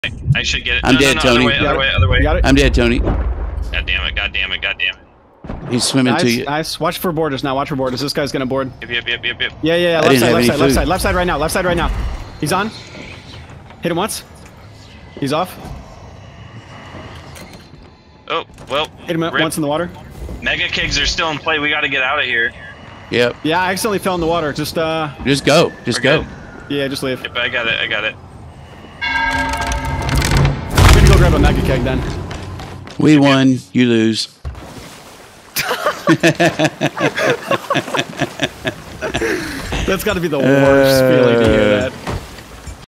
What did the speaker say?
I should get it. I'm dead, Tony. Other way. Got it? I'm dead, Tony. God damn it. He's swimming to you. Nice. Watch for borders now. Watch for borders. This guy's gonna board. Yep. Yeah. Left side. Left side right now. He's on. Hit him once. He's off. Oh, well. Hit him once in the water. Mega kegs are still in play. We gotta get out of here. Yep. Yeah, I accidentally fell in the water. Just go. Just We're go. good. Yeah, just leave. Yep, I got it. I'm gonna go grab a mega keg then. We won. You lose. That's got to be the worst feeling to hear that.